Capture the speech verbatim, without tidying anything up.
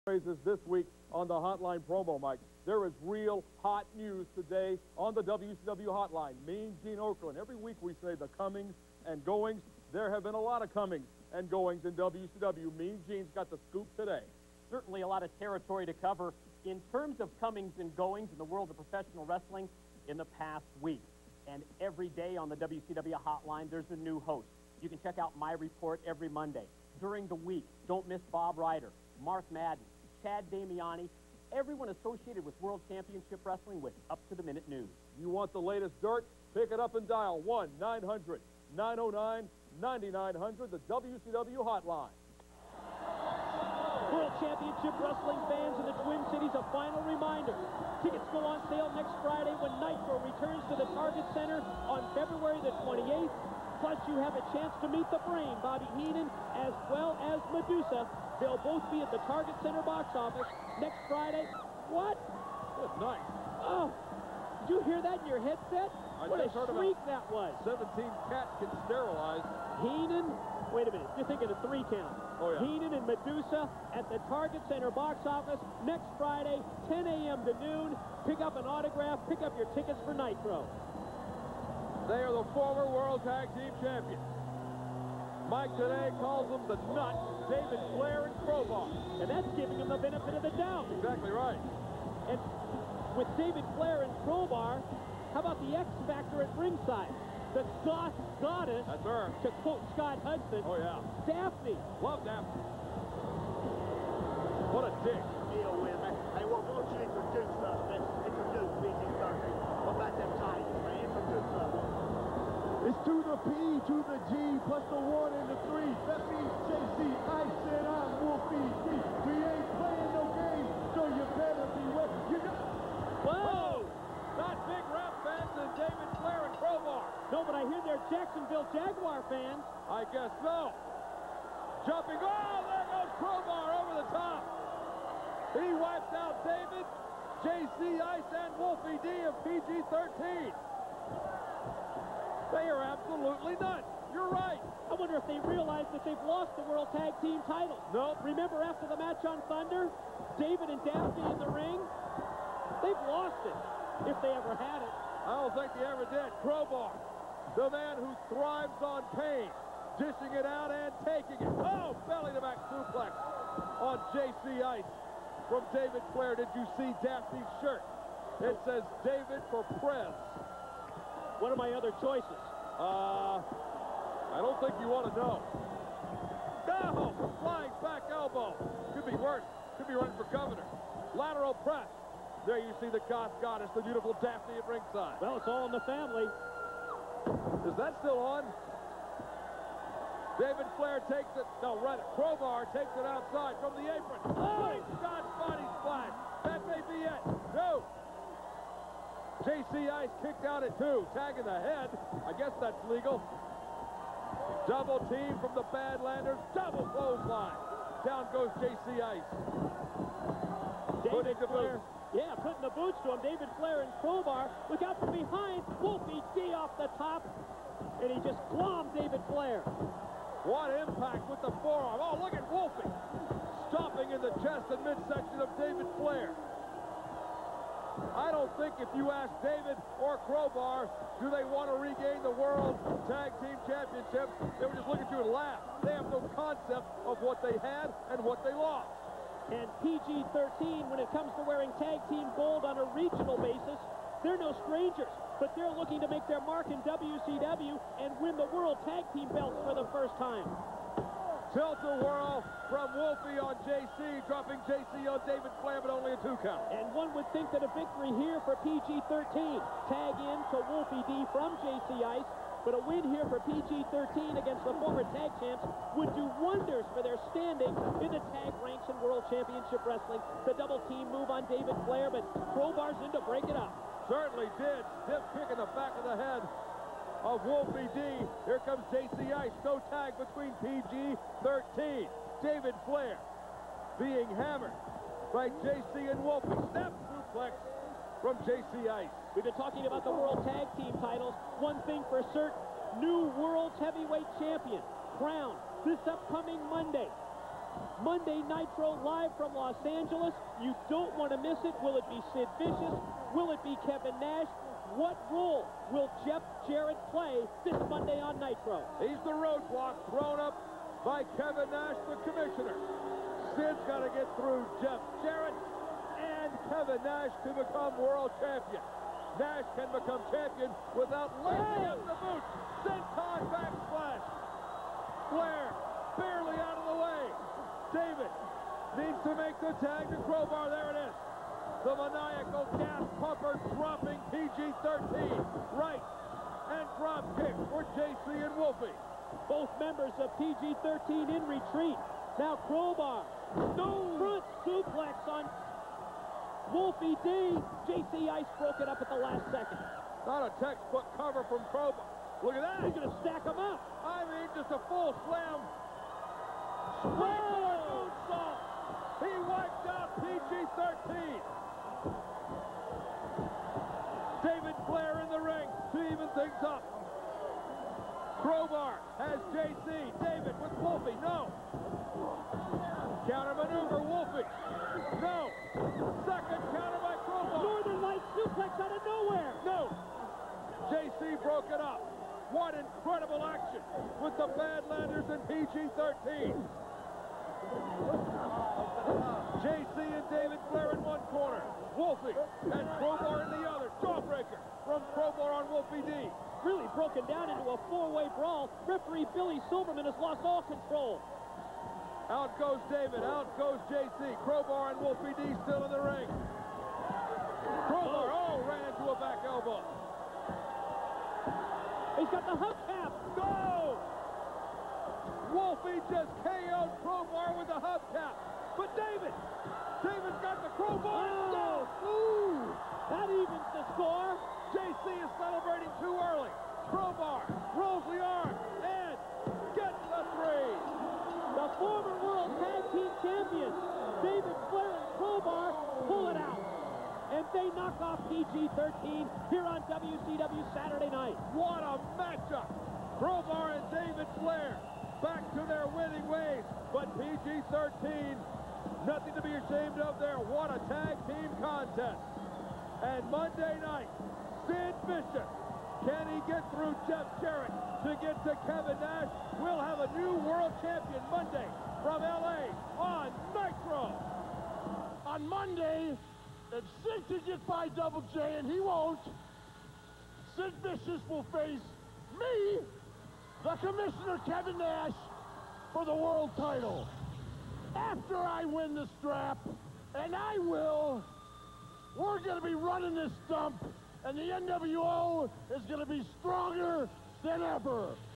Phrases this week on the Hotline promo, Mike. There is real hot news today on the W C W Hotline. Mean Gene Okerlund. Every week we say the comings and goings. There have been a lot of comings and goings in W C W. Mean Gene's got the scoop today. Certainly a lot of territory to cover in terms of comings and goings in the world of professional wrestling in the past week. And every day on the W C W Hotline, there's a new host. You can check out my report every Monday. During the week, don't miss Bob Ryder, Mark Madden, Chad Damiani, everyone associated with World Championship Wrestling with up-to-the-minute news. You want the latest dirt? Pick it up and dial one nine hundred, nine oh nine, ninety-nine hundred, the W C W Hotline. World Championship Wrestling fans in the Twin Cities, a final reminder. Tickets go on sale next Friday when Nitro returns to the Target Center on February the twenty-eighth. Plus, you have a chance to meet the Brain, Bobby Heenan, as well as Medusa. They'll both be at the Target Center box office next Friday. What? Good night. Oh, did you hear that in your headset? I what a just heard shriek that was. seventeen cats get sterilized. Heenan, wait a minute, you're thinking of three count. Oh, yeah. Heenan and Medusa at the Target Center box office next Friday, ten A M to noon. Pick up an autograph, pick up your tickets for Nitro. They are the former World Tag Team Champions. Mike today calls them the Nut, David Flair and Crowbar. And that's giving them the benefit of the doubt. Exactly right. And with David Flair and Crowbar, how about the X Factor at ringside? The Goth Goddess, That's her. to quote Scott Hudson, Oh, yeah. Daphne. Love Daphne. What a dick. Deal with me. Hey, what won't you introduce us? Introduce P G thirteen. What about them titles, man? Introduce us. It's to the P, to the G, plus the one and the three. That means J C. I said I'm Wolfie D. We ain't playing no games, so you better beware. You got... Whoa! Not big rap fans and David Flair and Crowbar. No, but I hear they're Jacksonville Jaguar fans. I guess so. Jumping. Oh, there goes Crowbar over the top. He wipes out David, J C. Ice, and Wolfie D of P G thirteen. They are absolutely nuts. You're right. I wonder if they realize that they've lost the World Tag Team titles. Nope. Remember after the match on Thunder, David and Daphne in the ring? They've lost it, if they ever had it. I don't think they ever did. Crowbar, the man who thrives on pain, dishing it out and taking it. Oh, belly-to-back suplex on J C. Ice from David Flair. Did you see Daphne's shirt? It says David for Prez. What are my other choices? Uh, I don't think you want to know. No! Flying back elbow. Could be worse. Could be running for governor. Lateral press. There you see the Goth Goddess, the beautiful Daphne at ringside. Well, it's all in the family. Is that still on? David Flair takes it. No, right. Crowbar takes it outside from the apron. Oh, Scott body splash. That may be it. No. J C. Ice kicked out at two. Tag in the head. I guess that's legal. Double team from the Badlanders. Double clothesline. Down goes J C. Ice. David Flair. Yeah, putting the boots to him. David Flair and Crowbar. Look out from behind. Wolfie D off the top. And he just glommed David Flair. What impact with the forearm. Oh, look at Wolfie. Stomping in the chest and midsection of David Flair. I don't think if you ask David or Crowbar, do they want to regain the World Tag Team Championship, they would just look at you and laugh. They have no concept of what they had and what they lost. And P G thirteen, when it comes to wearing tag team gold on a regional basis, they're no strangers. But they're looking to make their mark in W C W and win the World Tag Team belts for the first time. Tilt-a-whirl from Wolfie on J C, dropping J C on David Flair, but only a two count. And one would think that a victory here for P G thirteen. Tag in to Wolfie D from J C Ice. But a win here for P G thirteen against the former tag champs would do wonders for their standing in the tag ranks in World Championship Wrestling. The double team move on David Flair, but Crowbar's in to break it up. Certainly did. Stiff kick in the back of the head of Wolfie D. Here comes J C Ice. No tag between P G thirteen. David Flair being hammered by J C and Wolfie. Snap suplex from J C Ice. We've been talking about the World Tag Team titles. One thing for certain, new World Heavyweight Champion, crowned this upcoming Monday. Monday Nitro live from Los Angeles. You don't want to miss it. Will it be Sid Vicious? Will it be Kevin Nash? What role will Jeff Jarrett play this Monday on Nitro? He's the roadblock thrown up by Kevin Nash, the commissioner. Sid's got to get through Jeff Jarrett and Kevin Nash to become world champion. Nash can become champion without lacing up the boot. Senton backsplash. Flair barely out of the way. David needs to make the tag to Crowbar. There it is. The maniacal gas pumper dropping P G thirteen. Right. And drop kick for J C and Wolfie. Both members of P G thirteen in retreat. Now Crowbar. No front suplex on Wolfie D. J C Ice broke it up at the last second. Not a textbook cover from Crowbar. Look at that. He's going to stack him up. I mean, just a full slam. Springboard moonsault. He wiped out P G thirteen. David Flair in the ring to even things up. Crowbar has J C. David with Wolfie. No. Counter maneuver, Wolfie. No. Second counter by Crowbar. Northern Light suplex out of nowhere. No. J C broke it up. What incredible action with the Badlanders and P G thirteen. J C and David Flair in one corner. Wolfie and Crowbar in the other. Jawbreaker from Crowbar on Wolfie D. Really broken down into a four-way brawl. Referee Billy Silverman has lost all control. Out goes David. Out goes J C. Crowbar and Wolfie D still in the ring. Crowbar, oh, ran into a back elbow. He's got the hubcap. Go! Wolfie just K O'd Crowbar with the hubcap. But David, David's got the crowbar. Oh. Ooh! That evens the score. J C is celebrating too early. Crowbar rolls the arm and gets the three. The former World Tag Team Champions, David Flair and Crowbar, pull it out. And they knock off P G thirteen here on W C W Saturday night. What a matchup. Crowbar and David Flair back to their winning ways. But P G thirteen, nothing to be ashamed of there. What a tag team contest. And Monday night, Sid Vicious. Can he get through Jeff Jarrett to get to Kevin Nash? We'll have a new world champion Monday from L A on Nitro. On Monday, if Sid can get by Double J, and he won't, Sid Vicious will face me, the Commissioner Kevin Nash, for the world title. After I win the strap, and I will, we're going to be running this dump, and the N W O is going to be stronger than ever.